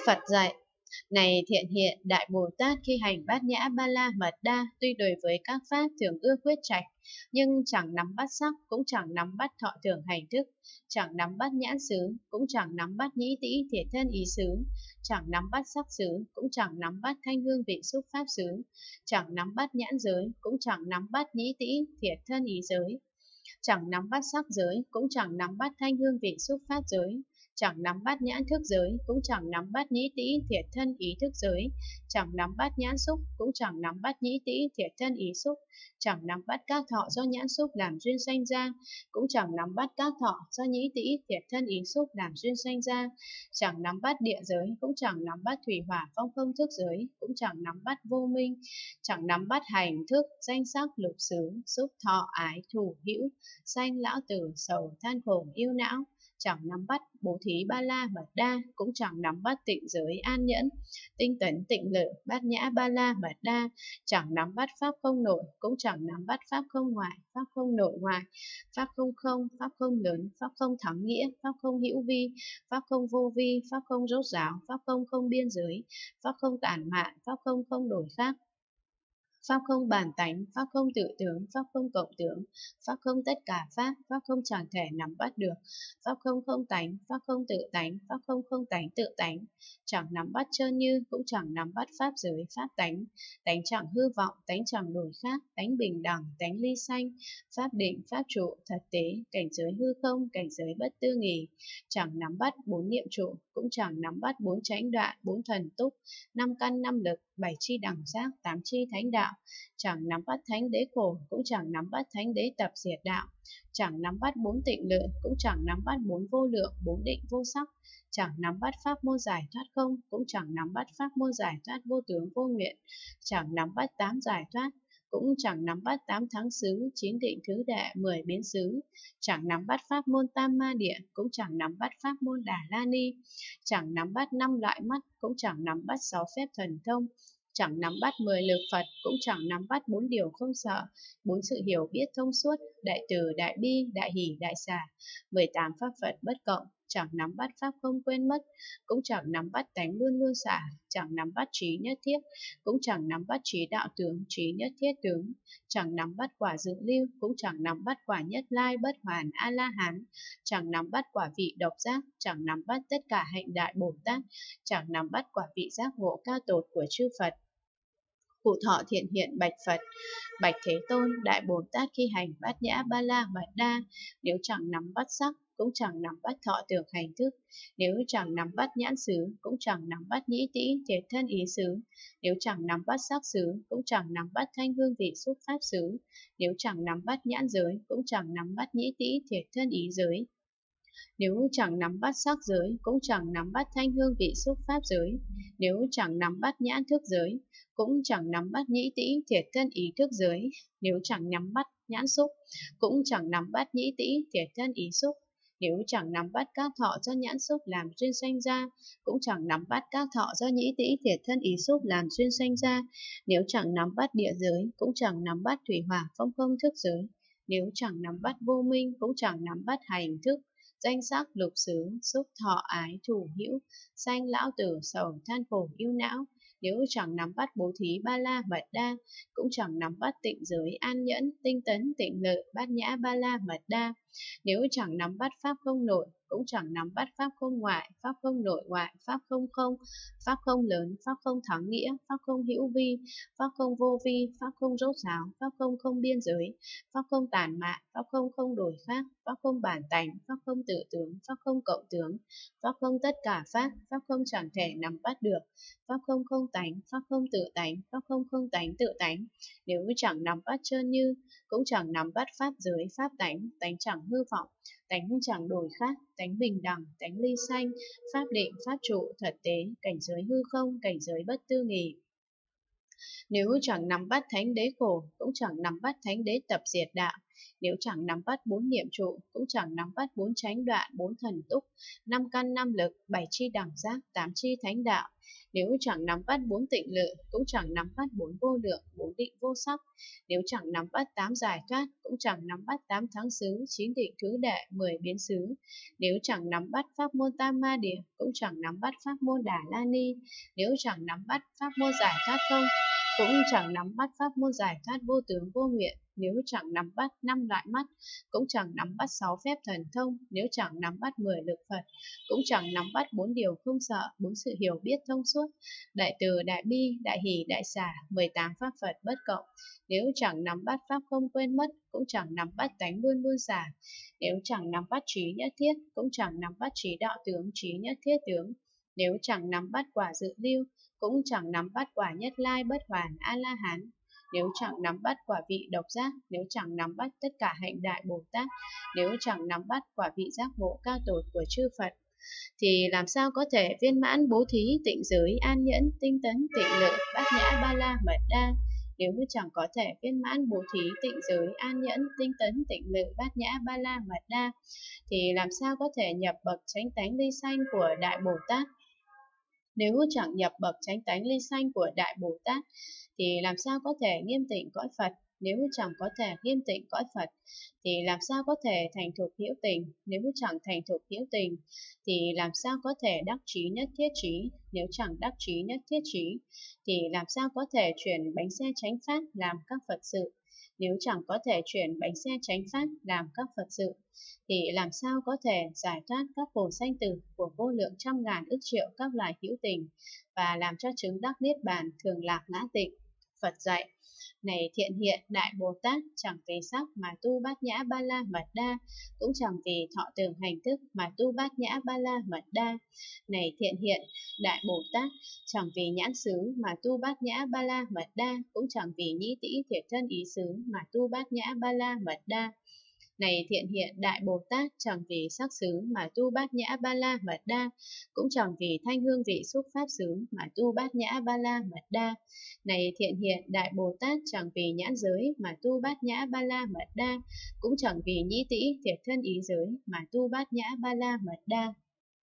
Phật dạy: Này Thiện Hiện Đại Bồ Tát, khi hành Bát Nhã Ba La Mật Đa, tuy đối với các pháp thường ưa quyết trạch, nhưng chẳng nắm bắt sắc, cũng chẳng nắm bắt thọ tưởng hành thức, chẳng nắm bắt nhãn xứ, cũng chẳng nắm bắt nhĩ tĩ thiệt thân ý xứ, chẳng nắm bắt sắc xứ, cũng chẳng nắm bắt thanh hương vị xúc pháp xứ, chẳng nắm bắt nhãn giới, cũng chẳng nắm bắt nhĩ tĩ thiệt thân ý giới, chẳng nắm bắt sắc giới, cũng chẳng nắm bắt thanh hương vị xúc pháp giới, chẳng nắm bắt nhãn thức giới, cũng chẳng nắm bắt nhĩ tĩ thiệt thân ý thức giới, chẳng nắm bắt nhãn xúc, cũng chẳng nắm bắt nhĩ tĩ thiệt thân ý xúc, chẳng nắm bắt các thọ do nhãn xúc làm duyên sanh ra, cũng chẳng nắm bắt các thọ do nhĩ tĩ thiệt thân ý xúc làm duyên sanh ra, chẳng nắm bắt địa giới, cũng chẳng nắm bắt thủy hỏa phong không thức giới, cũng chẳng nắm bắt vô minh, chẳng nắm bắt hành thức danh sắc lục xứ xúc thọ ái thủ hữu sanh lão tử sầu than khổ yêu não, chẳng nắm bắt bố thí ba la mật đa, cũng chẳng nắm bắt tịnh giới an nhẫn tinh tấn tịnh lự bát nhã ba la mật đa, chẳng nắm bắt pháp không nội, cũng chẳng nắm bắt pháp không ngoại, pháp không nội ngoại, pháp không không, pháp không lớn, pháp không thắng nghĩa, pháp không hữu vi, pháp không vô vi, pháp không rốt ráo, pháp không không biên giới, pháp không tản mạn, pháp không không đổi khác, pháp không bản tánh, pháp không tự tướng, pháp không cộng tướng, pháp không tất cả pháp, pháp không chẳng thể nắm bắt được, pháp không không tánh, pháp không tự tánh, pháp không không tánh tự tánh, chẳng nắm bắt trơn như, cũng chẳng nắm bắt pháp giới, pháp tánh, tánh chẳng hư vọng, tánh chẳng đổi khác, tánh bình đẳng, tánh ly sanh, pháp định, pháp trụ, thật tế, cảnh giới hư không, cảnh giới bất tư nghì, chẳng nắm bắt bốn niệm trụ, cũng chẳng nắm bắt bốn chánh đoạn, bốn thần túc, năm căn năm lực, bảy chi đẳng giác, tám chi thánh đạo, chẳng nắm bắt thánh đế khổ, cũng chẳng nắm bắt thánh đế tập diệt đạo, chẳng nắm bắt bốn tịnh lự, cũng chẳng nắm bắt bốn vô lượng, bốn định vô sắc, chẳng nắm bắt pháp môn giải thoát không, cũng chẳng nắm bắt pháp môn giải thoát vô tướng vô nguyện, chẳng nắm bắt tám giải thoát, cũng chẳng nắm bắt tám thắng xứ, chín định thứ đệ, 10 biến xứ, chẳng nắm bắt pháp môn tam ma địa, cũng chẳng nắm bắt pháp môn đà la ni, chẳng nắm bắt 5 loại mắt, cũng chẳng nắm bắt 6 phép thần thông, chẳng nắm bắt 10 lực Phật, cũng chẳng nắm bắt 4 điều không sợ, 4 sự hiểu biết thông suốt, đại từ, đại bi, đại hỷ, đại xả, 18 pháp Phật bất cộng, chẳng nắm bắt pháp không quên mất, cũng chẳng nắm bắt tánh luôn luôn xả, chẳng nắm bắt trí nhất thiết, cũng chẳng nắm bắt trí đạo tướng, trí nhất thiết tướng, chẳng nắm bắt quả dự lưu, cũng chẳng nắm bắt quả nhất lai bất hoàn a la hán, chẳng nắm bắt quả vị độc giác, chẳng nắm bắt tất cả hạnh đại Bồ Tát, chẳng nắm bắt quả vị giác ngộ cao tột của chư Phật. Cụ Thọ Thiện Hiện bạch Phật: Bạch Thế Tôn, Đại Bồ Tát khi hành Bát Nhã Ba La Mật Đa, nếu chẳng nắm bắt sắc, cũng chẳng nắm bắt thọ tưởng hành thức, nếu chẳng nắm bắt nhãn xứ, cũng chẳng nắm bắt nhĩ tĩ thiệt thân ý xứ, nếu chẳng nắm bắt sắc xứ, cũng chẳng nắm bắt thanh hương vị xúc pháp xứ, nếu chẳng nắm bắt nhãn giới, cũng chẳng nắm bắt nhĩ tĩ thiệt thân ý giới, nếu chẳng nắm bắt sắc giới, cũng chẳng nắm bắt thanh hương vị xúc pháp giới, nếu chẳng nắm bắt nhãn thức giới, cũng chẳng nắm bắt nhĩ tĩ thiệt thân ý thức giới, nếu chẳng nắm bắt nhãn xúc, cũng chẳng nắm bắt nhĩ tĩ thiệt thân ý xúc, nếu chẳng nắm bắt các thọ do nhãn xúc làm duyên sanh ra, cũng chẳng nắm bắt các thọ do nhĩ tĩ thiệt thân ý xúc làm duyên sanh ra, nếu chẳng nắm bắt địa giới, cũng chẳng nắm bắt thủy hỏa phong không thức giới, nếu chẳng nắm bắt vô minh, cũng chẳng nắm bắt hành thức danh sắc lục xứ xúc thọ ái thủ hữu sanh lão tử sầu than khổ yêu não, nếu chẳng nắm bắt bố thí ba la mật đa, cũng chẳng nắm bắt tịnh giới an nhẫn tinh tấn tịnh lự bát nhã ba la mật đa, nếu chẳng nắm bắt pháp không nội, cũng chẳng nắm bắt pháp không ngoại, pháp không nội ngoại, pháp không không, pháp không lớn, pháp không thắng nghĩa, pháp không hữu vi, pháp không vô vi, pháp không rốt ráo, pháp không không biên giới, pháp không tản mạn, pháp không không đổi khác, pháp không bản tánh, pháp không tự tướng, pháp không cộng tướng, pháp không tất cả pháp, pháp không chẳng thể nắm bắt được, pháp không không tánh, pháp không tự tánh, pháp không không tánh tự tánh, nếu chẳng nắm bắt trơn như, cũng chẳng nắm bắt pháp giới, pháp tánh, tánh chẳng hư vọng, tánh chẳng đổi khác, tánh bình đẳng, tánh ly sanh, pháp định, pháp trụ, thật tế, cảnh giới hư không, cảnh giới bất tư nghì. Nếu chẳng nắm bắt thánh đế khổ, cũng chẳng nắm bắt thánh đế tập diệt đạo, nếu chẳng nắm bắt 4 niệm trụ, cũng chẳng nắm bắt 4 chánh đoạn, 4 thần túc, 5 căn 5 lực, 7 chi đẳng giác, 8 chi thánh đạo. Nếu chẳng nắm bắt 4 tịnh lự, cũng chẳng nắm bắt 4 vô lượng, 4 định vô sắc. Nếu chẳng nắm bắt 8 giải thoát, cũng chẳng nắm bắt 8 thắng xứ, 9 định thứ đệ, 10 biến xứ. Nếu chẳng nắm bắt pháp môn Tam Ma Địa, cũng chẳng nắm bắt pháp môn Đà La Ni. Nếu chẳng nắm bắt pháp môn giải thoát không, cũng chẳng nắm bắt pháp môn giải thoát vô tướng vô nguyện. Nếu chẳng nắm bắt 5 loại mắt, cũng chẳng nắm bắt 6 phép thần thông. Nếu chẳng nắm bắt 10 lực Phật, cũng chẳng nắm bắt 4 điều không sợ, 4 sự hiểu biết thông suốt, đại từ, đại bi, đại hỷ, đại xả, 18 pháp Phật bất cộng. Nếu chẳng nắm bắt pháp không quên mất, cũng chẳng nắm bắt tánh luôn luôn xả. Nếu chẳng nắm bắt trí nhất thiết, cũng chẳng nắm bắt trí đạo tướng, trí nhất thiết tướng. Nếu chẳng nắm bắt quả dự lưu, cũng chẳng nắm bắt quả nhất lai bất hoàn A-la-hán. Nếu chẳng nắm bắt quả vị độc giác, nếu chẳng nắm bắt tất cả hạnh đại Bồ Tát, nếu chẳng nắm bắt quả vị giác ngộ cao tột của chư Phật, thì làm sao có thể viên mãn bố thí, tịnh giới, an nhẫn, tinh tấn, tịnh lự, bát nhã, ba la, mật đa. Nếu như chẳng có thể viên mãn bố thí, tịnh giới, an nhẫn, tinh tấn, tịnh lự, bát nhã, ba la, mật đa, thì làm sao có thể nhập bậc chánh tánh ly sanh của Đại Bồ Tát? Nếu chẳng nhập bậc chánh tánh ly sanh của Đại Bồ Tát, thì làm sao có thể nghiêm tịnh cõi Phật? Nếu chẳng có thể nghiêm tịnh cõi Phật, thì làm sao có thể thành thục hữu tình? Nếu chẳng thành thục hữu tình, thì làm sao có thể đắc trí nhất thiết trí? Nếu chẳng đắc trí nhất thiết trí, thì làm sao có thể chuyển bánh xe chánh pháp làm các Phật sự? Nếu chẳng có thể chuyển bánh xe chánh pháp làm các Phật sự, thì làm sao có thể giải thoát các khổ sanh tử của vô lượng trăm ngàn ức triệu các loài hữu tình, và làm cho chứng đắc niết bàn thường lạc ngã tịnh? Phật dạy: này thiện hiện Đại Bồ Tát, chẳng vì sắc mà tu bát nhã ba la mật đa, cũng chẳng vì thọ tưởng hành thức mà tu bát nhã ba la mật đa. Này thiện hiện Đại Bồ Tát, chẳng vì nhãn xứ mà tu bát nhã ba la mật đa, cũng chẳng vì nhĩ tĩ thiệt thân ý xứ mà tu bát nhã ba la mật đa. Này thiện hiện Đại Bồ Tát, chẳng vì sắc xứ mà tu bát nhã ba la mật đa, cũng chẳng vì thanh hương vị xúc pháp xứ mà tu bát nhã ba la mật đa. Này thiện hiện Đại Bồ Tát, chẳng vì nhãn giới mà tu bát nhã ba la mật đa, cũng chẳng vì nhĩ tĩ thiệt thân ý giới mà tu bát nhã ba la mật đa.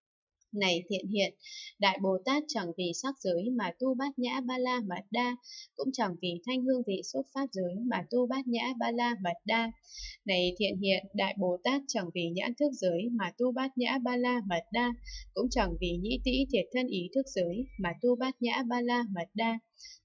Này thiện hiện Đại Bồ Tát, chẳng vì sắc giới mà tu bát nhã ba la mật đa, cũng chẳng vì thanh hương vị xúc pháp giới mà tu bát nhã ba la mật đa. Này thiện hiện Đại Bồ Tát, chẳng vì nhãn thức giới mà tu bát nhã ba la mật đa, cũng chẳng vì nhĩ tĩ thiệt thân ý thức giới mà tu bát nhã ba la mật đa.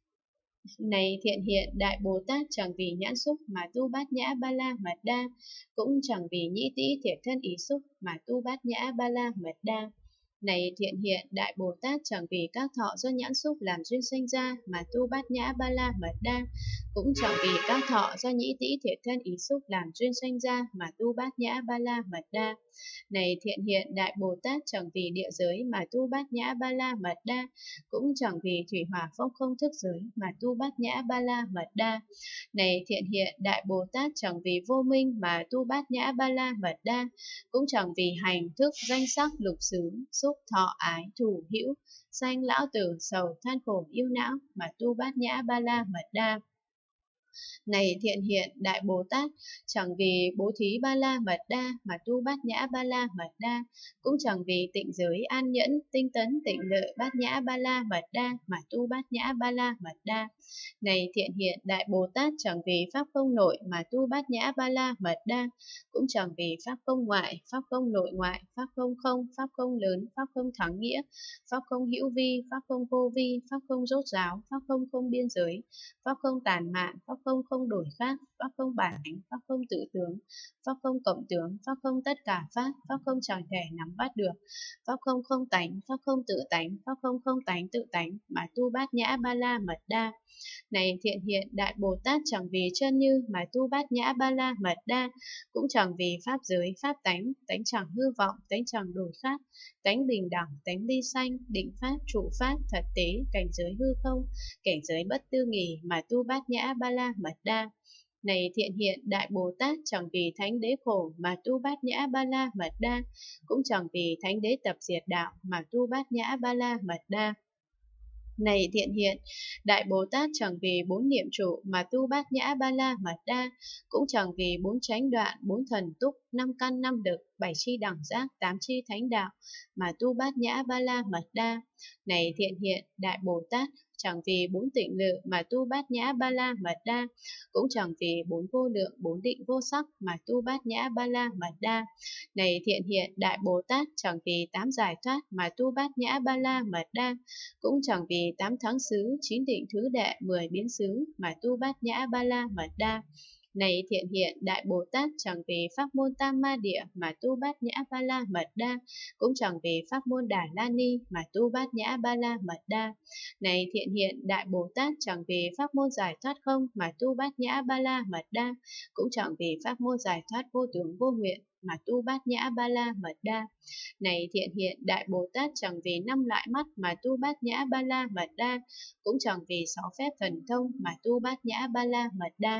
Này thiện hiện Đại Bồ Tát, chẳng vì nhãn xúc mà tu bát nhã ba la mật đa, cũng chẳng vì nhĩ tĩ thiệt thân ý xúc mà tu bát nhã ba la mật đa. Này thiện hiện Đại Bồ Tát, chẳng vì các thọ do nhãn xúc làm duyên sanh ra mà tu bát nhã ba la mật đa, cũng chẳng vì các thọ do nhĩ tĩ thiệt thân ý xúc làm duyên sanh ra mà tu bát nhã ba la mật đa. Này thiện hiện Đại Bồ Tát, chẳng vì địa giới mà tu bát nhã ba la mật đa, cũng chẳng vì thủy hỏa phong không thức giới mà tu bát nhã ba la mật đa. Này thiện hiện Đại Bồ Tát, chẳng vì vô minh mà tu bát nhã ba la mật đa, cũng chẳng vì hành thức danh sắc lục xứ xúc thọ ái thủ hữu sanh lão tử sầu than khổ yêu não mà tu bát nhã ba la mật đa. Này thiện hiện Đại Bồ Tát, chẳng vì bố thí ba la mật đa mà tu bát nhã ba la mật đa, cũng chẳng vì tịnh giới an nhẫn, tinh tấn, tịnh lự, bát nhã ba la mật đa mà tu bát nhã ba la mật đa. Này thiện hiện Đại Bồ Tát, chẳng vì pháp không nội mà tu bát nhã ba la mật đa, cũng chẳng vì pháp không ngoại, pháp không nội ngoại, pháp không không, pháp không lớn, pháp không thắng nghĩa, pháp không hữu vi, pháp không vô vi, pháp không rốt ráo, pháp không không biên giới, pháp không tàn mạn, pháp không không đổi khác, pháp không bản tánh, pháp không tự tướng, pháp không cộng tướng, pháp không tất cả pháp không chẳng thể nắm bắt được, pháp không không tánh, pháp không tự tánh, pháp không không tánh tự tánh mà tu bát nhã ba la mật đa. Này thiện hiện Đại Bồ Tát, chẳng vì chân như mà tu bát nhã ba la mật đa, cũng chẳng vì pháp giới, pháp tánh, tánh chẳng hư vọng, tánh chẳng đổi khác, tánh bình đẳng, tánh ly sanh, định pháp, trụ pháp, thật tế, cảnh giới hư không, cảnh giới bất tư nghì mà tu bát nhã ba la mật đa. Này thiện hiện Đại Bồ Tát, chẳng vì thánh đế khổ mà tu bát nhã ba la mật đa, cũng chẳng vì thánh đế tập diệt đạo mà tu bát nhã ba la mật đa. Này thiện hiện, Đại Bồ Tát chẳng vì bốn niệm trụ mà tu bát nhã ba la mật đa, cũng chẳng vì bốn chánh đoạn, bốn thần túc, năm căn năm lực, bảy chi đẳng giác, tám chi thánh đạo mà tu bát nhã ba la mật đa. Này thiện hiện, Đại Bồ Tát chẳng vì bốn tịnh lự mà tu bát nhã ba la mật đa, cũng chẳng vì bốn vô lượng, bốn định vô sắc mà tu bát nhã ba la mật đa. Này thiện hiện, Đại Bồ Tát chẳng vì tám giải thoát mà tu bát nhã ba la mật đa, cũng chẳng vì tám tháng xứ, chín định thứ đệ, 10 biến xứ mà tu bát nhã ba la mật đa. Này thiện hiện, Đại Bồ Tát chẳng vì pháp môn Tam Ma Địa mà tu bát nhã ba la mật đa, cũng chẳng vì pháp môn Đà La Ni mà tu bát nhã ba la mật đa. Này thiện hiện, Đại Bồ Tát chẳng vì pháp môn giải thoát không mà tu bát nhã ba la mật đa, cũng chẳng vì pháp môn giải thoát vô tướng vô nguyện mà tu bát nhã ba la mật đa. Này thiện hiện, Đại Bồ Tát chẳng vì năm loại mắt mà tu bát nhã ba la mật đa, cũng chẳng vì sáu phép thần thông mà tu bát nhã ba la mật đa.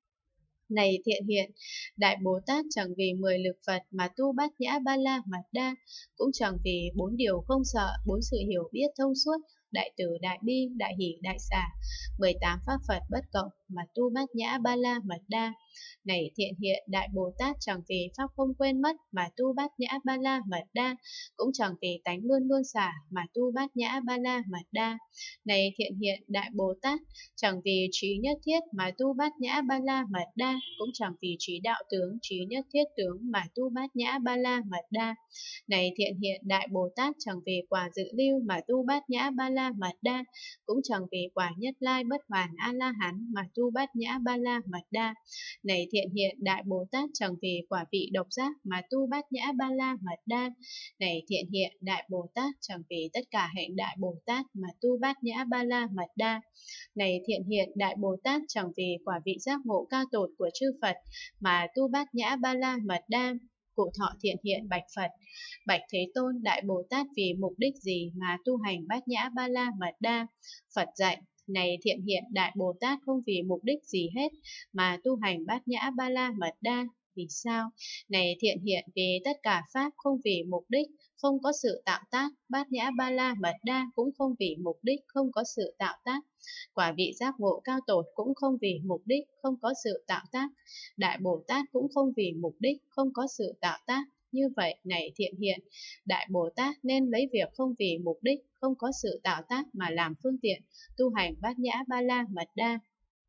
Này thiện hiện, Đại Bồ Tát chẳng vì 10 lực Phật mà tu bát nhã ba la mật đa, cũng chẳng vì bốn điều không sợ, bốn sự hiểu biết thông suốt, đại từ, đại bi, đại hỷ, đại xả, 18 pháp Phật bất cộng mà tu bát nhã ba la mật đa. Này thiện hiện, Đại Bồ Tát chẳng vì pháp không quên mất mà tu bát nhã ba la mật đa, cũng chẳng vì tánh luôn luôn xả mà tu bát nhã ba la mật đa. Này thiện hiện, Đại Bồ Tát chẳng vì trí nhất thiết mà tu bát nhã ba la mật đa, cũng chẳng vì trí đạo tướng, trí nhất thiết tướng mà tu bát nhã ba la mật đa. Này thiện hiện, Đại Bồ Tát chẳng vì quả dự lưu mà tu bát nhã ba la mật đa, cũng chẳng vì quả nhất lai bất hoàn a la hán mà tu bát nhã ba la mật đa. Này thiện hiện, Đại Bồ Tát chẳng vì quả vị độc giác mà tu bát nhã ba la mật đa. Này thiện hiện, Đại Bồ Tát chẳng vì tất cả hạnh Đại Bồ Tát mà tu bát nhã ba la mật đa. Này thiện hiện, Đại Bồ Tát chẳng vì quả vị giác ngộ cao tột của chư Phật mà tu bát nhã ba la mật đa. Cụ thọ thiện hiện bạch Phật: Bạch Thế Tôn, Đại Bồ Tát vì mục đích gì mà tu hành bát nhã ba la mật đa? Phật dạy: Này thiện hiện, Đại Bồ Tát không vì mục đích gì hết mà tu hành bát nhã ba la mật đa. Vì sao? Này thiện hiện, vì tất cả pháp không vì mục đích, không có sự tạo tác, bát nhã ba la mật đa cũng không vì mục đích, không có sự tạo tác. Quả vị giác ngộ cao tột cũng không vì mục đích, không có sự tạo tác. Đại Bồ Tát cũng không vì mục đích, không có sự tạo tác. Như vậy, này thiện hiện, Đại Bồ Tát nên lấy việc không vì mục đích, không có sự tạo tác mà làm phương tiện, tu hành bát nhã ba la mật đa.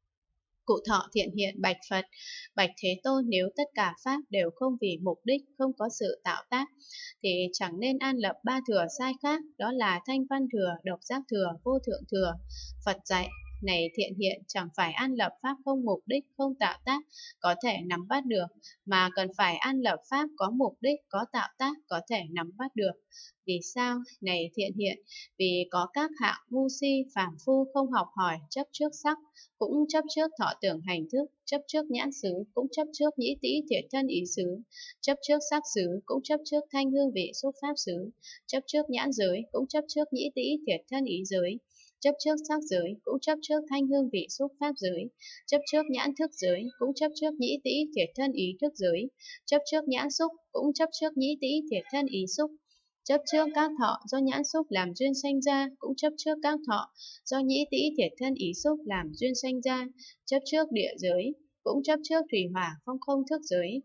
Cụ thọ thiện hiện bạch Phật: Bạch Thế Tôn, nếu tất cả pháp đều không vì mục đích, không có sự tạo tác, thì chẳng nên an lập ba thừa sai khác, đó là thanh văn thừa, độc giác thừa, vô thượng thừa. Phật dạy: Này thiện hiện, chẳng phải an lập pháp không mục đích, không tạo tác, có thể nắm bắt được, mà cần phải an lập pháp có mục đích, có tạo tác, có thể nắm bắt được. Vì sao? Này thiện hiện, vì có các hạng ngu si, phàm phu không học hỏi, chấp trước sắc, cũng chấp trước thọ tưởng hành thức, chấp trước nhãn xứ, cũng chấp trước nhĩ tĩ thiệt thân ý xứ, chấp trước sắc xứ, cũng chấp trước thanh hương vị xúc pháp xứ, chấp trước nhãn giới, cũng chấp trước nhĩ tĩ thiệt thân ý giới, chấp trước sắc giới, cũng chấp trước thanh hương vị xúc pháp giới, chấp trước nhãn thức giới, cũng chấp trước nhĩ tĩ thiệt thân ý thức giới, chấp trước nhãn xúc, cũng chấp trước nhĩ tĩ thiệt thân ý xúc, chấp trước các thọ do nhãn xúc làm duyên sanh ra, cũng chấp trước các thọ do nhĩ tĩ thiệt thân ý xúc làm duyên sanh ra, chấp trước địa giới, cũng chấp trước thủy hỏa phong không thức giới,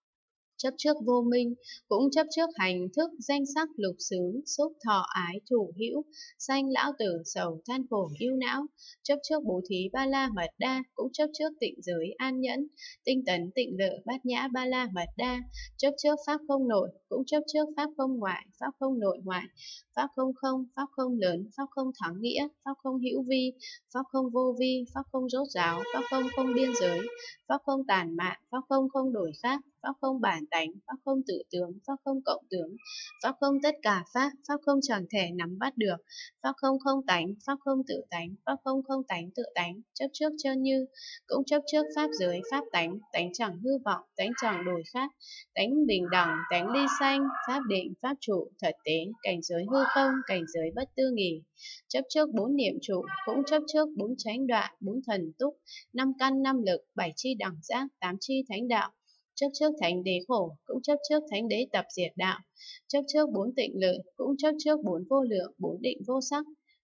chấp trước vô minh, cũng chấp trước hành thức danh sắc lục xứ, xúc thọ ái thủ hữu, sanh lão tử sầu than khổ ưu não, chấp trước bố thí ba la mật đa, cũng chấp trước tịnh giới an nhẫn, tinh tấn tịnh lự bát nhã ba la mật đa, chấp trước pháp không nội, cũng chấp trước pháp không ngoại, pháp không nội ngoại, pháp không không, pháp không lớn, pháp không thắng nghĩa, pháp không hữu vi, pháp không vô vi, pháp không rốt ráo, pháp không không biên giới, pháp không tàn mạn, pháp không không đổi khác, pháp không bản tánh, pháp không tự tướng, pháp không cộng tướng, pháp không tất cả pháp, pháp không chẳng thể nắm bắt được, pháp không không tánh, pháp không tự tánh, pháp không không tánh tự tánh, chấp trước chân như, cũng chấp trước pháp giới, pháp tánh, tánh chẳng hư vọng, tánh chẳng đổi khác, tánh bình đẳng, tánh ly sanh, pháp định, pháp trụ, thật tế, cảnh giới hư không, cảnh giới bất tư nghì, chấp trước bốn niệm trụ, cũng chấp trước bốn chánh đoạn, bốn thần túc, năm căn năm lực, bảy chi đẳng giác, tám chi thánh đạo, chấp trước thánh đế khổ, cũng chấp trước thánh đế tập diệt đạo, chấp trước bốn tịnh lự, cũng chấp trước bốn vô lượng, bốn định vô sắc,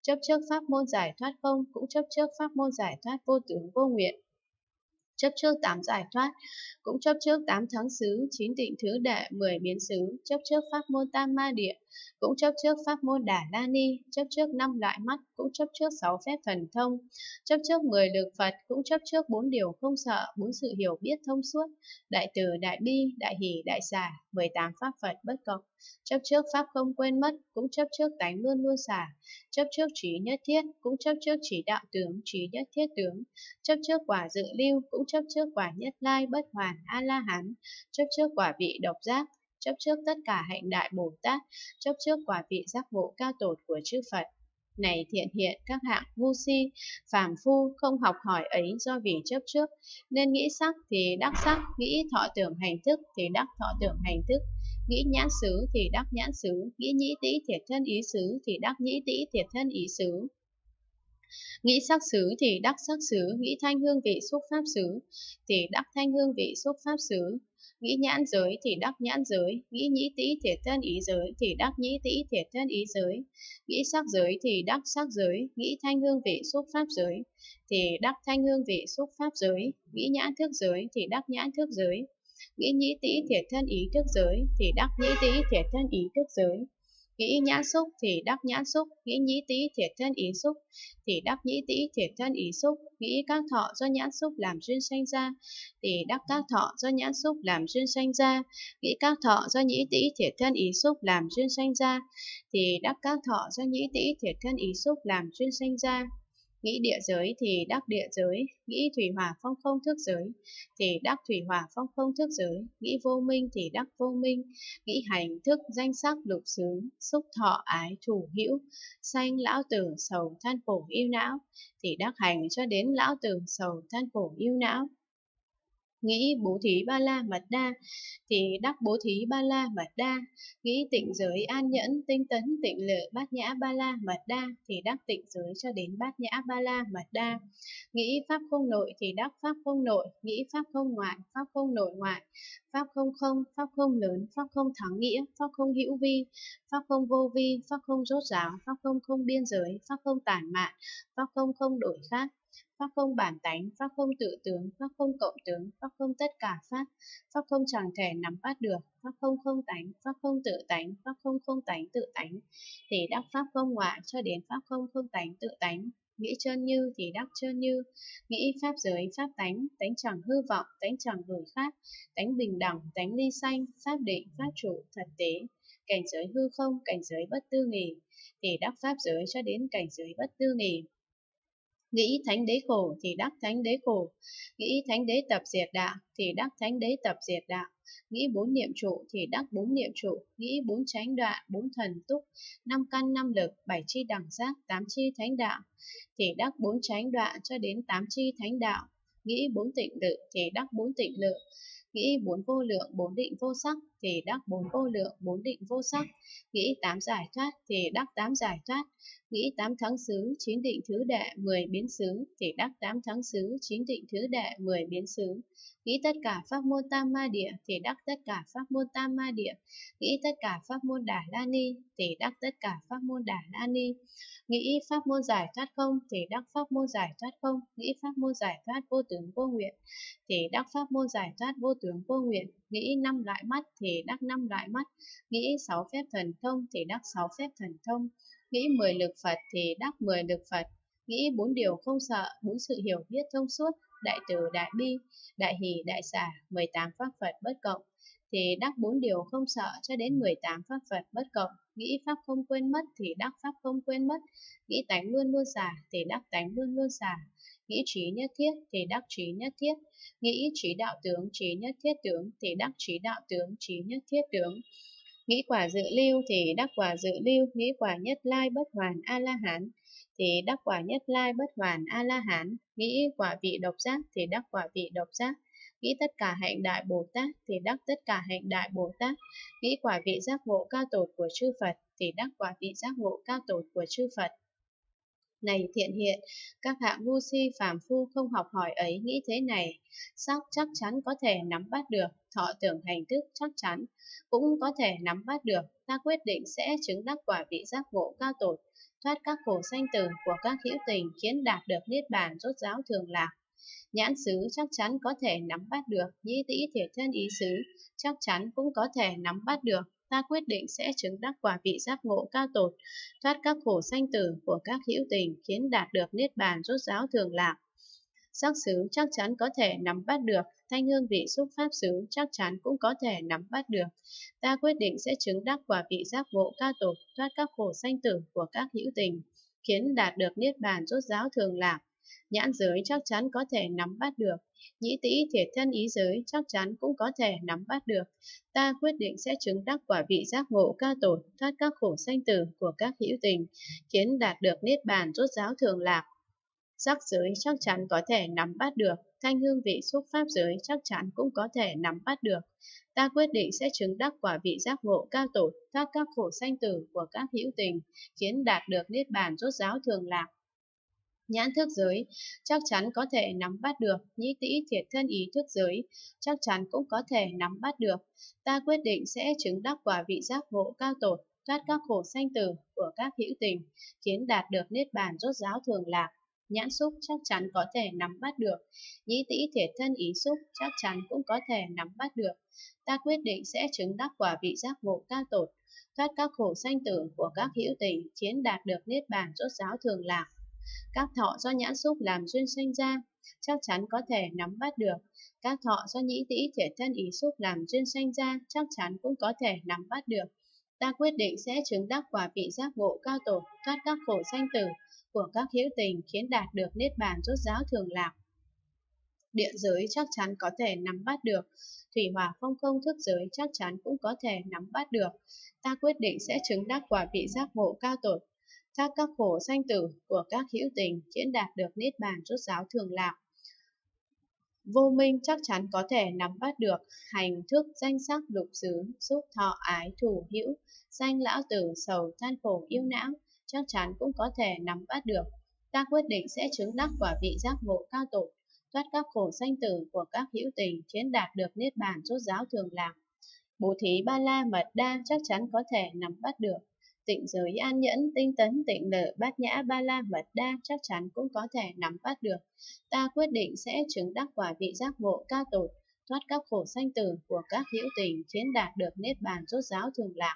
chấp trước pháp môn giải thoát không, cũng chấp trước pháp môn giải thoát vô tướng vô nguyện. Chấp trước 8 giải thoát, cũng chấp trước 8 thắng xứ, 9 tịnh thứ đệ, 10 biến xứ, chấp trước pháp môn tam ma địa, cũng chấp trước pháp môn Đà La Ni, chấp trước 5 loại mắt, cũng chấp trước 6 phép thần thông, chấp trước 10 lực Phật, cũng chấp trước 4 điều không sợ, 4 sự hiểu biết thông suốt, đại từ, đại bi, đại hỷ, đại xả, 18 pháp Phật bất cộng, chấp trước pháp không quên mất, cũng chấp trước tánh luôn luôn xả, chấp trước trí nhất thiết, cũng chấp trước trí đạo tướng, trí nhất thiết tướng, chấp trước quả dự lưu, cũng chấp trước quả nhất lai bất hoàn a la hán, chấp trước quả vị độc giác, chấp trước tất cả hạnh đại Bồ Tát, chấp trước quả vị giác ngộ cao tột của chư Phật. Này thiện hiện các hạng ngu si, phàm phu không học hỏi ấy do vì chấp trước, nên nghĩ sắc thì đắc sắc, nghĩ thọ tưởng hành thức thì đắc thọ tưởng hành thức, nghĩ nhãn xứ thì đắc nhãn xứ, nghĩ nhĩ tĩ thiệt thân ý xứ thì đắc nhĩ tĩ thiệt thân ý xứ. Nghĩ sắc xứ thì đắc sắc xứ, nghĩ thanh hương vị xúc pháp xứ thì đắc thanh hương vị xúc pháp xứ. Nghĩ nhãn giới thì đắc nhãn giới, nghĩ nhĩ tĩ thiệt thân ý giới thì đắc nhĩ tĩ thiệt thân ý giới. Nghĩ sắc giới thì đắc sắc giới, nghĩ thanh hương vị xúc pháp giới thì đắc thanh hương vị xúc pháp giới. Nghĩ nhãn thức giới thì đắc nhãn thức giới. Nghĩ nhĩ tĩ thiệt thân ý thức giới thì đắc nhĩ tĩ thiệt thân ý thức giới. Nghĩ nhãn xúc thì đắc nhãn xúc, nghĩ nhĩ tĩ thiệt thân ý xúc thì đắc nhĩ tĩ thiệt thân ý xúc, nghĩ các thọ do nhãn xúc làm duyên sanh ra thì đắc các thọ do nhãn xúc làm duyên sanh ra, nghĩ các thọ do nhĩ tĩ thiệt thân ý xúc làm duyên sanh ra thì đắc các thọ do nhĩ tĩ thiệt thân ý xúc làm duyên sanh ra. Nghĩ địa giới thì đắc địa giới, nghĩ thủy hỏa phong không thức giới thì đắc thủy hỏa phong không thức giới, nghĩ vô minh thì đắc vô minh, nghĩ hành thức danh sắc lục xứ, xúc thọ ái thủ hữu, sanh lão tử sầu than khổ ưu não thì đắc hành cho đến lão tử sầu than khổ ưu não. Nghĩ bố thí ba la mật đa thì đắc bố thí ba la mật đa, nghĩ tịnh giới an nhẫn tinh tấn tịnh lự bát nhã ba la mật đa thì đắc tịnh giới cho đến bát nhã ba la mật đa. Nghĩ pháp không nội thì đắc pháp không nội, nghĩ pháp không ngoại, pháp không nội ngoại, pháp không không, pháp không lớn, pháp không thắng nghĩa, pháp không hữu vi, pháp không vô vi, pháp không rốt ráo, pháp không không biên giới, pháp không tản mạn, pháp không không đổi khác, pháp không bản tánh, pháp không tự tướng, pháp không cộng tướng, pháp không tất cả pháp, pháp không chẳng thể nắm bắt được, pháp không không tánh, pháp không tự tánh, pháp không không tánh tự tánh, thì đắc pháp không ngoại cho đến pháp không không tánh tự tánh. Nghĩ chân như thì đắc chân như, nghĩ pháp giới pháp tánh, tánh chẳng hư vọng, tánh chẳng đổi khác, tánh bình đẳng, tánh ly sanh, pháp định, pháp trụ, thật tế, cảnh giới hư không, cảnh giới bất tư nghì, thì đắc pháp giới cho đến cảnh giới bất tư nghì. Nghĩ thánh đế khổ thì đắc thánh đế khổ, nghĩ thánh đế tập diệt đạo thì đắc thánh đế tập diệt đạo, nghĩ 4 niệm trụ thì đắc 4 niệm trụ, nghĩ 4 chánh đoạn, 4 thần túc, 5 căn 5 lực, 7 chi đẳng giác, 8 chi thánh đạo thì đắc 4 chánh đoạn cho đến 8 chi thánh đạo, nghĩ 4 tịnh lự thì đắc 4 tịnh lự, nghĩ 4 vô lượng 4 định vô sắc thì đắc 4 vô lượng 4 định vô sắc, nghĩ 8 giải thoát thì đắc 8 giải thoát, nghĩ 8 thắng xứ 9 định thứ đệ 10 biến xứ thì đắc 8 thắng xứ 9 định thứ đệ 10 biến xứ, nghĩ tất cả pháp môn tam ma địa thì đắc tất cả pháp môn tam ma địa, nghĩ tất cả pháp môn Đà La Ni thì đắc tất cả pháp môn Đà La Ni, nghĩ pháp môn giải thoát không thì đắc pháp môn giải thoát không, nghĩ pháp môn giải thoát vô tướng vô nguyện thì đắc pháp môn giải thoát vô tướng vô nguyện, nghĩ 5 loại mắt thì đắc 5 loại mắt, nghĩ 6 phép thần thông thì đắc 6 phép thần thông, nghĩ 10 lực Phật thì đắc 10 lực Phật, nghĩ 4 điều không sợ, 4 sự hiểu biết thông suốt, đại từ, đại bi, đại hỷ, đại xả, 18 pháp Phật bất cộng, thì đắc 4 điều không sợ cho đến 18 pháp Phật bất cộng, nghĩ pháp không quên mất thì đắc pháp không quên mất, nghĩ tánh luôn luôn xả thì đắc tánh luôn luôn xả, nghĩ trí nhất thiết thì đắc trí nhất thiết, nghĩ trí đạo tướng trí nhất thiết tướng thì đắc trí đạo tướng trí nhất thiết tướng, nghĩ quả dự lưu thì đắc quả dự lưu, nghĩ quả nhất lai bất hoàn a la hán thì đắc quả nhất lai bất hoàn a la hán, nghĩ quả vị độc giác thì đắc quả vị độc giác, nghĩ tất cả hạnh đại Bồ Tát thì đắc tất cả hạnh đại Bồ Tát, nghĩ quả vị giác ngộ cao tột của chư Phật thì đắc quả vị giác ngộ cao tột của chư Phật. Này thiện hiện, các hạng ngu si phàm phu không học hỏi ấy nghĩ thế này, sắc chắc chắn có thể nắm bắt được, thọ tưởng hành thức chắc chắn cũng có thể nắm bắt được, ta quyết định sẽ chứng đắc quả vị giác ngộ cao tột, thoát các khổ sanh tử của các hữu tình, khiến đạt được niết bàn rốt ráo thường lạc. Nhãn xứ chắc chắn có thể nắm bắt được, nhĩ tĩ thiệt thân ý xứ chắc chắn cũng có thể nắm bắt được. Ta quyết định sẽ chứng đắc quả vị giác ngộ cao tột, thoát các khổ sanh tử của các hữu tình, khiến đạt được niết bàn rốt ráo thường lạc. Sắc xứ chắc chắn có thể nắm bắt được, thanh hương vị xúc pháp xứ chắc chắn cũng có thể nắm bắt được. Ta quyết định sẽ chứng đắc quả vị giác ngộ cao tột, thoát các khổ sanh tử của các hữu tình, khiến đạt được niết bàn rốt ráo thường lạc. Nhãn giới chắc chắn có thể nắm bắt được, nhĩ tĩ thiệt thân ý giới chắc chắn cũng có thể nắm bắt được. Ta quyết định sẽ chứng đắc quả vị giác ngộ cao tột, thoát các khổ sanh tử của các hữu tình, khiến đạt được niết bàn rốt ráo thường lạc. Sắc giới chắc chắn có thể nắm bắt được, thanh hương vị xúc pháp giới chắc chắn cũng có thể nắm bắt được. Ta quyết định sẽ chứng đắc quả vị giác ngộ cao tột, thoát các khổ sanh tử của các hữu tình, khiến đạt được niết bàn rốt ráo thường lạc. Nhãn thức giới chắc chắn có thể nắm bắt được, nhĩ tĩ thiệt thân ý thức giới chắc chắn cũng có thể nắm bắt được. Ta quyết định sẽ chứng đắc quả vị giác ngộ cao tột, thoát các khổ sanh tử của các hữu tình, khiến đạt được niết bàn rốt ráo thường lạc. Nhãn xúc chắc chắn có thể nắm bắt được, nhĩ tĩ thiệt thân ý xúc chắc chắn cũng có thể nắm bắt được. Ta quyết định sẽ chứng đắc quả vị giác ngộ cao tột, thoát các khổ sanh tử của các hữu tình, khiến đạt được niết bàn rốt ráo thường lạc. Các thọ do nhãn xúc làm duyên sinh ra chắc chắn có thể nắm bắt được. Các thọ do nhĩ tĩ thiệt thân ý xúc làm duyên sinh ra chắc chắn cũng có thể nắm bắt được. Ta quyết định sẽ chứng đắc quả vị giác ngộ cao tột, thoát các khổ sanh tử của các hữu tình, khiến đạt được niết bàn rốt ráo thường lạc. Địa giới chắc chắn có thể nắm bắt được, thủy hỏa phong không thức giới chắc chắn cũng có thể nắm bắt được. Ta quyết định sẽ chứng đắc quả vị giác ngộ cao tột, thoát các khổ sanh tử của các hữu tình, khiến đạt được niết bàn rốt ráo thường lạc. Vô minh chắc chắn có thể nắm bắt được, hành thức danh sắc lục xứ xúc thọ ái thủ hữu danh lão tử sầu than khổ yêu não chắc chắn cũng có thể nắm bắt được. Ta quyết định sẽ chứng đắc quả vị giác ngộ cao tột, thoát các khổ sanh tử của các hữu tình, khiến đạt được niết bàn rốt ráo thường lạc. Bố thí ba la mật đa chắc chắn có thể nắm bắt được. Tịnh giới an nhẫn, tinh tấn, tịnh lợi, bát nhã, ba la mật đa chắc chắn cũng có thể nắm bắt được. Ta quyết định sẽ chứng đắc quả vị giác ngộ cao tột, thoát các khổ sanh tử của các hữu tình, khiến đạt được niết bàn rốt ráo thường lạc.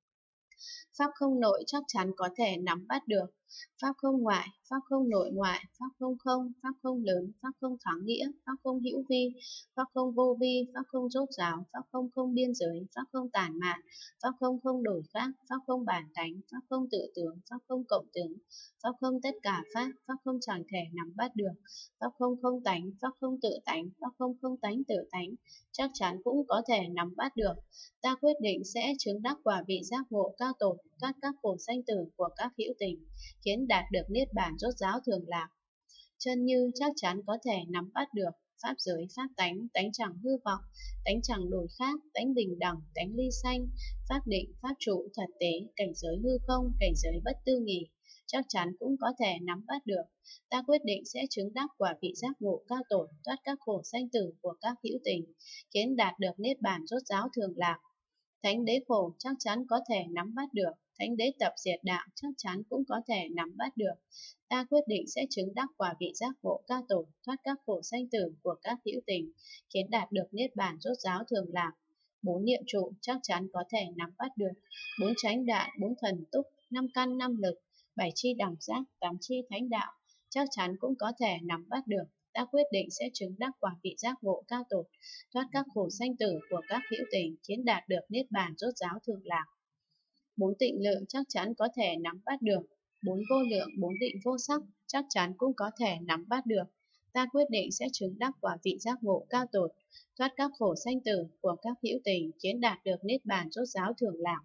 Pháp không nội chắc chắn có thể nắm bắt được. Pháp không ngoại, pháp không nội ngoại, pháp không không, pháp không lớn, pháp không thoáng nghĩa, pháp không hữu vi, pháp không vô vi, pháp không rốt ráo, pháp không không biên giới, pháp không tản mạn, pháp không không đổi khác, pháp không bản tánh, pháp không tự tướng, pháp không cộng tướng, pháp không tất cả pháp không chẳng thể nắm bắt được, pháp không không tánh, pháp không tự tánh, pháp không không tánh tự tánh, chắc chắn cũng có thể nắm bắt được. Ta quyết định sẽ chứng đắc quả vị giác ngộ cao tột, thoát các khổ sanh tử của các hữu tình, khiến đạt được niết bàn rốt ráo thường lạc. Chân như chắc chắn có thể nắm bắt được, pháp giới, pháp tánh, tánh chẳng hư vọng, tánh chẳng đổi khác, tánh bình đẳng, tánh ly sanh, pháp định, pháp trụ, thật tế, cảnh giới hư không, cảnh giới bất tư nghỉ, chắc chắn cũng có thể nắm bắt được. Ta quyết định sẽ chứng đắc quả vị giác ngộ cao tột, thoát các khổ sanh tử của các hữu tình, khiến đạt được niết bàn rốt ráo thường lạc. Thánh đế khổ chắc chắn có thể nắm bắt được, thánh đế tập diệt đạo chắc chắn cũng có thể nắm bắt được. Ta quyết định sẽ chứng đắc quả vị giác ngộ cao tột, thoát các khổ sanh tử của các hữu tình, khiến đạt được niết bàn rốt ráo thường lạc. Bốn niệm trụ chắc chắn có thể nắm bắt được, bốn chánh đại, bốn thần túc, năm căn năm lực, bảy chi đẳng giác, tám chi thánh đạo chắc chắn cũng có thể nắm bắt được. Ta quyết định sẽ chứng đắc quả vị giác ngộ cao tột, thoát các khổ sanh tử của các hữu tình, khiến đạt được niết bàn rốt ráo thường lạc. Bốn tịnh lượng chắc chắn có thể nắm bắt được, bốn vô lượng, bốn định vô sắc chắc chắn cũng có thể nắm bắt được. Ta quyết định sẽ chứng đắc quả vị giác ngộ cao tột, thoát các khổ sanh tử của các hữu tình, khiến đạt được niết bàn rốt ráo thường lạc.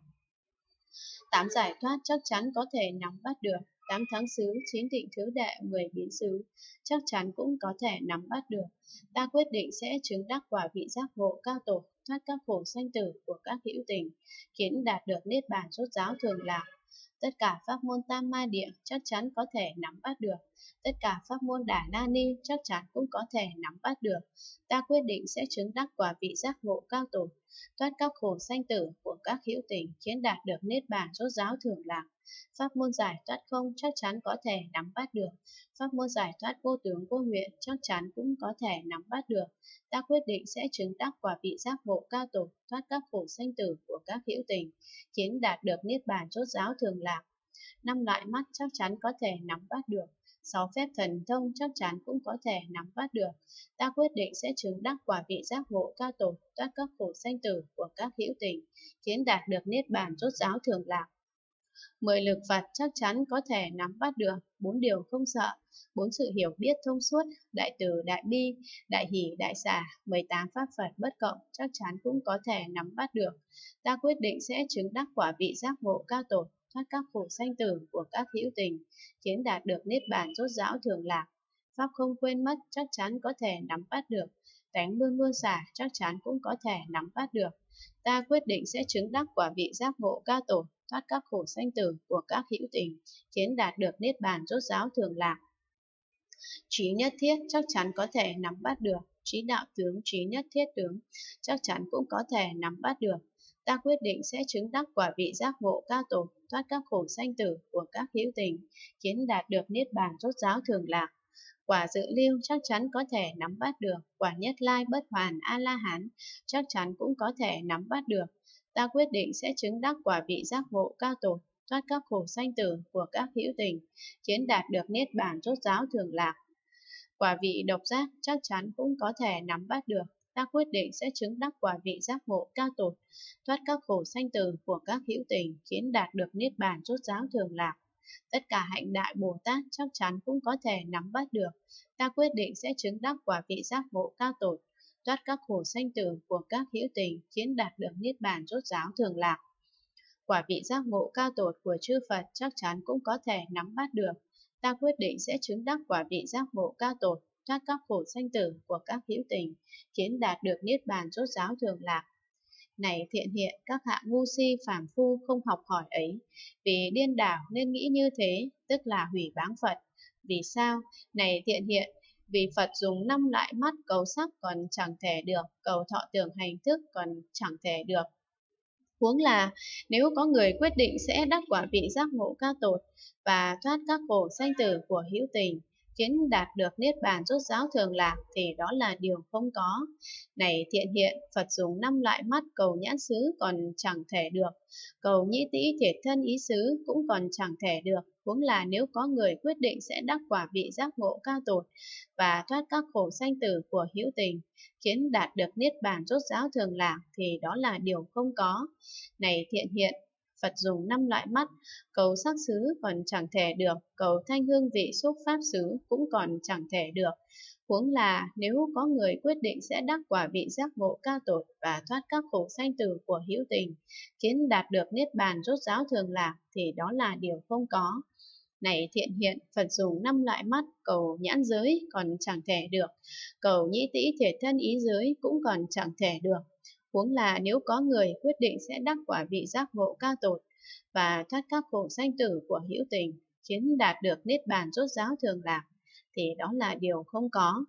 Tám giải thoát chắc chắn có thể nắm bắt được, tám thắng xứ, chín tịnh thứ đệ, 10 biến xứ chắc chắn cũng có thể nắm bắt được. Ta quyết định sẽ chứng đắc quả vị giác ngộ cao tột, thoát các khổ sanh tử của các hữu tình, khiến đạt được niết bàn rốt ráo thường lạc. Tất cả pháp môn Tam Ma Địa chắc chắn có thể nắm bắt được. Tất cả pháp môn Đà La Ni chắc chắn cũng có thể nắm bắt được. Ta quyết định sẽ chứng đắc quả vị giác ngộ cao tột, thoát các khổ sanh tử của các hữu tình, khiến đạt được niết bàn rốt ráo thường lạc. Pháp môn giải thoát không chắc chắn có thể nắm bắt được. Pháp môn giải thoát vô tướng vô nguyện chắc chắn cũng có thể nắm bắt được. Ta quyết định sẽ chứng đắc quả vị giác ngộ cao tột, thoát các khổ sanh tử của các hữu tình, khiến đạt được niết bàn rốt ráo thường lạc. 5 loại mắt chắc chắn có thể nắm bắt được. 6 phép thần thông chắc chắn cũng có thể nắm bắt được. Ta quyết định sẽ chứng đắc quả vị giác ngộ cao tột, thoát các khổ sanh tử của các hữu tình, khiến đạt được niết bàn rốt ráo thường lạc. 10 lực Phật chắc chắn có thể nắm bắt được. 4 điều không sợ, 4 sự hiểu biết thông suốt, đại từ, đại bi, đại hỷ, đại xả, 18 pháp Phật bất cộng chắc chắn cũng có thể nắm bắt được. Ta quyết định sẽ chứng đắc quả vị giác ngộ cao tột, thoát các khổ sanh tử của các hữu tình, khiến đạt được niết bàn rốt ráo thường lạc. Pháp không quên mất chắc chắn có thể nắm bắt được. Tánh luôn luôn xả chắc chắn cũng có thể nắm bắt được. Ta quyết định sẽ chứng đắc quả vị giác ngộ cao tột, thoát các khổ sanh tử của các hữu tình, khiến đạt được niết bàn rốt ráo thường lạc. Trí nhất thiết chắc chắn có thể nắm bắt được. Trí đạo tướng, trí nhất thiết tướng chắc chắn cũng có thể nắm bắt được. Ta quyết định sẽ chứng đắc quả vị giác ngộ cao tột, thoát các khổ sanh tử của các hữu tình, khiến đạt được niết bàn rốt ráo thường lạc. Quả dự lưu chắc chắn có thể nắm bắt được. Quả nhất lai bất hoàn A-la-hán chắc chắn cũng có thể nắm bắt được. Ta quyết định sẽ chứng đắc quả vị giác ngộ cao tột, thoát các khổ sanh tử của các hữu tình, khiến đạt được niết bàn rốt ráo thường lạc. Quả vị độc giác chắc chắn cũng có thể nắm bắt được. Ta quyết định sẽ chứng đắc quả vị giác ngộ cao tột, thoát các khổ sanh tử của các hữu tình, khiến đạt được niết bàn rốt ráo thường lạc. Tất cả hạnh đại Bồ Tát chắc chắn cũng có thể nắm bắt được. Ta quyết định sẽ chứng đắc quả vị giác ngộ cao tột, thoát các khổ sanh tử của các hữu tình, khiến đạt được niết bàn rốt ráo thường lạc. Quả vị giác ngộ cao tột của chư Phật chắc chắn cũng có thể nắm bắt được. Ta quyết định sẽ chứng đắc quả vị giác ngộ cao tột, thoát các khổ sanh tử của các hữu tình, khiến đạt được niết bàn rốt ráo thường lạc. Này thiện hiện, các hạ ngu si phàm phu không học hỏi ấy, vì điên đảo nên nghĩ như thế, tức là hủy báng Phật. Vì sao? Này thiện hiện, vì Phật dùng 5 loại mắt cầu sắc còn chẳng thể được, cầu thọ tưởng hành thức còn chẳng thể được. Huống là nếu có người quyết định sẽ đắc quả vị giác ngộ cao tột và thoát các khổ sanh tử của hữu tình, khiến đạt được niết bàn rốt ráo thường lạc, thì đó là điều không có. Này thiện hiện, Phật dùng 5 loại mắt cầu nhãn xứ còn chẳng thể được, cầu nhĩ tĩ thiệt thân ý xứ cũng còn chẳng thể được. Huống là nếu có người quyết định sẽ đắc quả vị giác ngộ cao tột và thoát các khổ sanh tử của hữu tình, khiến đạt được niết bàn rốt ráo thường lạc, thì đó là điều không có. Này thiện hiện, Phật dùng 5 loại mắt cầu sắc xứ còn chẳng thể được, cầu thanh hương vị xúc pháp xứ cũng còn chẳng thể được. Huống là nếu có người quyết định sẽ đắc quả vị giác ngộ cao tột và thoát các khổ sanh tử của hữu tình, khiến đạt được niết bàn rốt ráo thường lạc, thì đó là điều không có. Này thiện hiện, Phật dùng 5 loại mắt cầu nhãn giới còn chẳng thể được, cầu nhĩ tĩ thiệt thân ý giới cũng còn chẳng thể được. Huống là nếu có người quyết định sẽ đắc quả vị giác ngộ cao tột và thoát các khổ sanh tử của hữu tình, khiến đạt được niết bàn rốt ráo thường lạc, thì đó là điều không có.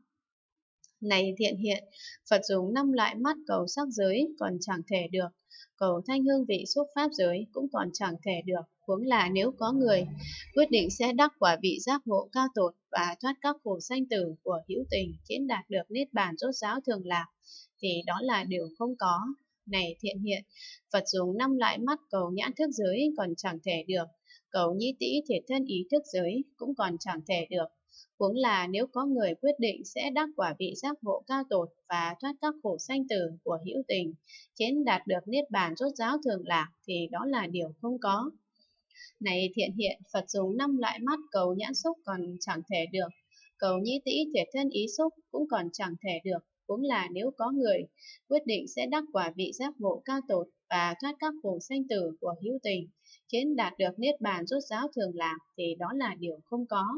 Này thiện hiện, Phật dùng 5 loại mắt cầu sắc giới còn chẳng thể được, cầu thanh hương vị xúc pháp giới cũng còn chẳng thể được. Huống là nếu có người quyết định sẽ đắc quả vị giác ngộ cao tột và thoát các khổ sanh tử của hữu tình, khiến đạt được niết bàn rốt ráo thường lạc, thì đó là điều không có. Này thiện hiện, Phật dùng 5 loại mắt cầu nhãn thức giới còn chẳng thể được, cầu nhĩ tĩ thiệt thân ý thức giới cũng còn chẳng thể được. Huống là nếu có người quyết định sẽ đắc quả vị giác ngộ cao tột và thoát các khổ sanh tử của hữu tình, khiến đạt được niết bàn rốt ráo thường lạc, thì đó là điều không có. Này thiện hiện, Phật dùng 5 loại mắt cầu nhãn xúc còn chẳng thể được, cầu nhĩ tĩ thiệt thân ý xúc cũng còn chẳng thể được. Huống là nếu có người quyết định sẽ đắc quả vị giác ngộ cao tột và thoát các khổ sanh tử của hữu tình, khiến đạt được niết bàn rốt ráo thường lạc, thì đó là điều không có.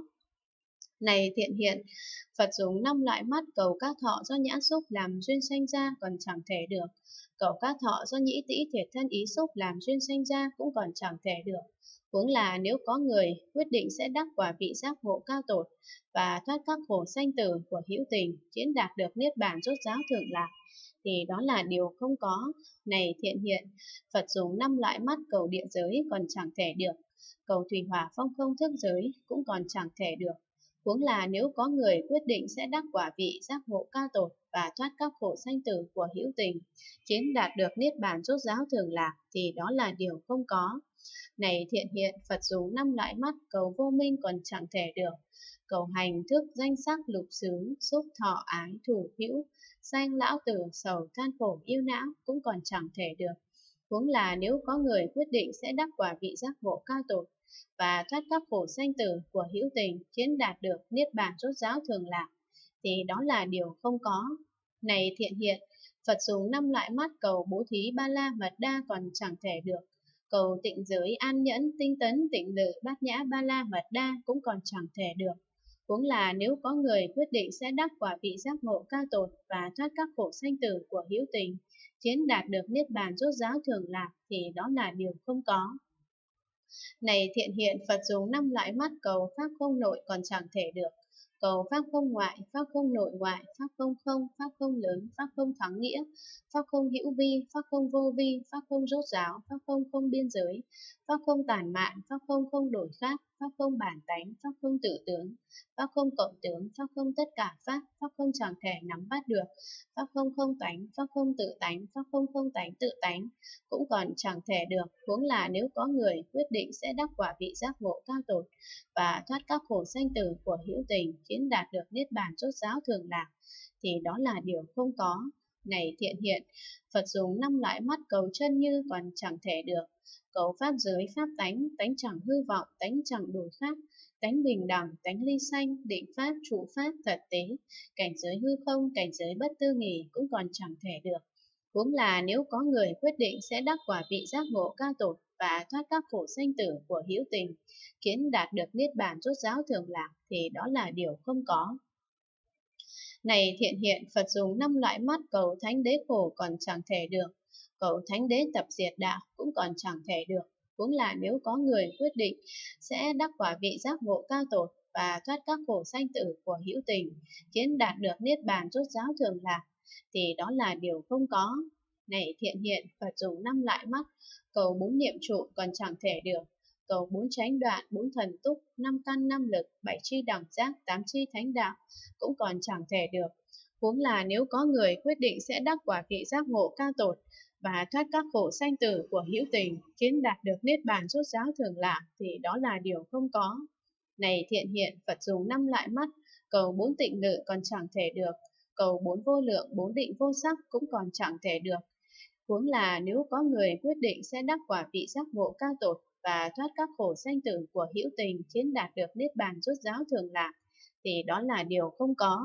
Này thiện hiện, Phật dùng 5 loại mắt cầu các thọ do nhãn xúc làm duyên sanh ra còn chẳng thể được, cầu các thọ do nhĩ tĩ thiệt thân ý xúc làm duyên sanh ra cũng còn chẳng thể được. Huống là nếu có người quyết định sẽ đắc quả vị giác ngộ cao tột và thoát các khổ sanh tử của hữu tình, kiến đạt được niết bàn rốt ráo thường lạc, thì đó là điều không có. Này thiện hiện, Phật dùng 5 loại mắt cầu địa giới còn chẳng thể được, cầu thủy hỏa phong không thức giới cũng còn chẳng thể được. Huống là nếu có người quyết định sẽ đắc quả vị giác ngộ cao tột và thoát các khổ sanh tử của hữu tình, kiến đạt được niết bàn rốt ráo thường lạc, thì đó là điều không có. Này thiện hiện, Phật dùng 5 loại mắt cầu vô minh còn chẳng thể được, cầu hành thức danh sắc lục xứ, xúc thọ ái thủ hữu, sanh lão tử sầu than khổ yêu não cũng còn chẳng thể được. Huống là nếu có người quyết định sẽ đắc quả vị giác ngộ cao tột và thoát các khổ sanh tử của hữu tình, khiến đạt được niết bàn rốt ráo thường lạc, thì đó là điều không có. Này thiện hiện, Phật dùng 5 loại mắt cầu bố thí ba la mật đa còn chẳng thể được, cầu tịnh giới an nhẫn tinh tấn tịnh lự bát nhã ba la mật đa cũng còn chẳng thể được. Huống là nếu có người quyết định sẽ đắc quả vị giác ngộ cao tột và thoát các khổ sanh tử của hữu tình, khiến đạt được niết bàn rốt ráo thường lạc, thì đó là điều không có. Này thiện hiện, Phật dùng 5 loại mắt cầu pháp không nội còn chẳng thể được, cầu pháp không ngoại, pháp không nội ngoại, pháp không không, pháp không lớn, pháp không thắng nghĩa, pháp không hữu vi, pháp không vô vi, pháp không rốt ráo, pháp không không biên giới, pháp không tản mạn, pháp không không đổi khác, pháp không bản tánh, pháp không tự tướng, pháp không cộng tướng, pháp không tất cả pháp, pháp không chẳng thể nắm bắt được, pháp không không tánh, pháp không tự tánh, pháp không không tánh tự tánh cũng còn chẳng thể được. Huống là nếu có người quyết định sẽ đắc quả vị giác ngộ cao tột và thoát các khổ sanh tử của hữu tình, khiến đạt được niết bàn rốt ráo thường lạc, thì đó là điều không có. Này thiện hiện, Phật dùng 5 loại mắt cầu chân như còn chẳng thể được, cầu pháp giới pháp tánh, tánh chẳng hư vọng, tánh chẳng đổi khác, tánh bình đẳng, tánh ly sanh, định pháp, trụ pháp, thật tế, cảnh giới hư không, cảnh giới bất tư nghì cũng còn chẳng thể được. Huống là nếu có người quyết định sẽ đắc quả vị giác ngộ cao tột và thoát các khổ sanh tử của hữu tình, khiến đạt được niết bàn rốt ráo thường lạc, thì đó là điều không có. Này thiện hiện, Phật dùng 5 loại mắt cầu thánh đế khổ còn chẳng thể được, cầu thánh đế tập diệt đạo cũng còn chẳng thể được. Huống là nếu có người quyết định sẽ đắc quả vị giác ngộ cao tột và thoát các khổ sanh tử của hữu tình, khiến đạt được niết bàn rốt ráo thường lạc, thì đó là điều không có. Này thiện hiện, Phật dùng 5 loại mắt cầu 4 niệm trụ còn chẳng thể được, cầu 4 chánh đoạn, 4 thần túc, 5 căn 5 lực, 7 chi đẳng giác, 8 chi thánh đạo cũng còn chẳng thể được. Huống là nếu có người quyết định sẽ đắc quả vị giác ngộ cao tột và thoát các khổ sanh tử của hữu tình, khiến đạt được niết bàn rốt ráo thường lạc, thì đó là điều không có. Này thiện hiện, Phật dùng 5 loại mắt cầu 4 tịnh lự còn chẳng thể được, cầu 4 vô lượng, 4 định vô sắc cũng còn chẳng thể được. Huống là nếu có người quyết định sẽ đắc quả vị giác ngộ cao tột và thoát các khổ sanh tử của hữu tình, khiến đạt được niết bàn rốt ráo thường lạc, thì đó là điều không có.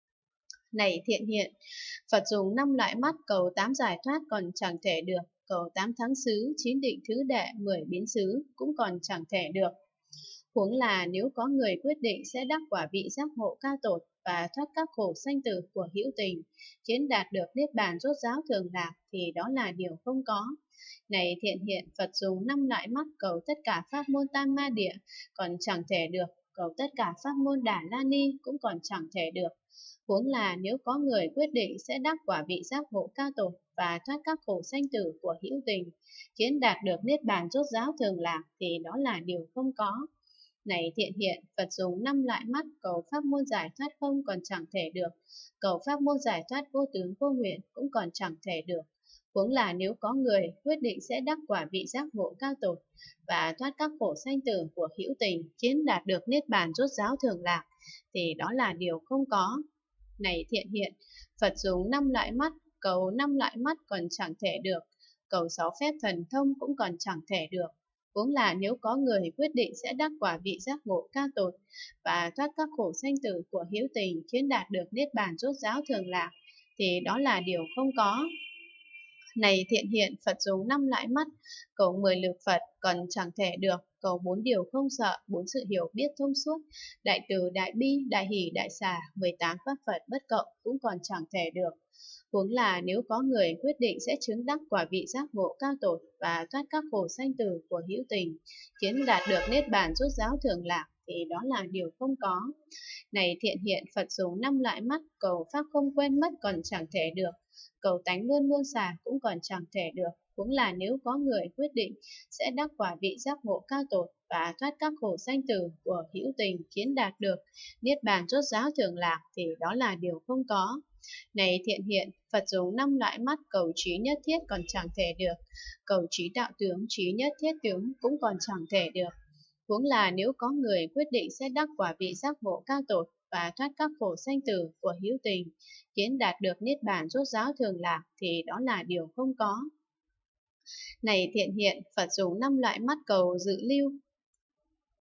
Này thiện hiện, Phật dùng 5 loại mắt cầu 8 giải thoát còn chẳng thể được, cầu 8 thắng xứ, 9 định thứ đệ, 10 biến xứ cũng còn chẳng thể được. Huống là nếu có người quyết định sẽ đắc quả vị giác ngộ cao tột và thoát các khổ sanh tử của hữu tình, khiến đạt được niết bàn rốt ráo thường lạc, thì đó là điều không có. Này thiện hiện, Phật dùng 5 loại mắt cầu tất cả pháp môn tam ma địa còn chẳng thể được, cầu tất cả pháp môn đà la ni cũng còn chẳng thể được. Huống là nếu có người quyết định sẽ đắc quả vị giác ngộ cao tột và thoát các khổ sanh tử của hữu tình, khiến đạt được niết bàn rốt ráo thường lạc, thì đó là điều không có. Này thiện hiện, Phật dùng 5 loại mắt cầu pháp môn giải thoát không còn chẳng thể được, cầu pháp môn giải thoát vô tướng vô nguyện cũng còn chẳng thể được. Huống là nếu có người quyết định sẽ đắc quả vị giác ngộ cao tột và thoát các khổ sanh tử của hữu tình, khiến đạt được niết bàn rốt ráo thường lạc, thì đó là điều không có. Này thiện hiện, Phật dùng 5 loại mắt cầu 5 loại mắt còn chẳng thể được, cầu 6 phép thần thông cũng còn chẳng thể được. Huống là nếu có người quyết định sẽ đắc quả vị giác ngộ cao tột và thoát các khổ sanh tử của hữu tình, khiến đạt được niết bàn rốt ráo thường lạc, thì đó là điều không có. Này thiện hiện, Phật dùng 5 loại mắt cầu 10 lực Phật còn chẳng thể được, cầu 4 điều không sợ, 4 sự hiểu biết thông suốt, đại từ, đại bi, đại hỷ, đại xả, 18 pháp Phật bất cộng cũng còn chẳng thể được. Huống là nếu có người quyết định sẽ chứng đắc quả vị giác ngộ cao tột và thoát các khổ sanh tử của hữu tình, khiến đạt được niết bàn rốt ráo thường lạc, thì đó là điều không có. Này thiện hiện, Phật dùng 5 loại mắt, cầu pháp không quên mất còn chẳng thể được, cầu tánh luôn luôn xả cũng còn chẳng thể được. Huống là nếu có người quyết định sẽ đắc quả vị giác ngộ cao tột và thoát các khổ sanh tử của hữu tình, khiến đạt được niết bàn rốt ráo thường lạc, thì đó là điều không có. Này thiện hiện, Phật dùng 5 loại mắt, cầu trí nhất thiết còn chẳng thể được, cầu trí đạo tướng, trí nhất thiết tướng cũng còn chẳng thể được. Huống là nếu có người quyết định sẽ đắc quả vị giác ngộ cao tột và thoát các khổ sanh tử của hữu tình, khiến đạt được niết bàn rốt ráo thường lạc, thì đó là điều không có. Này thiện hiện, Phật dùng 5 loại mắt, cầu dự lưu,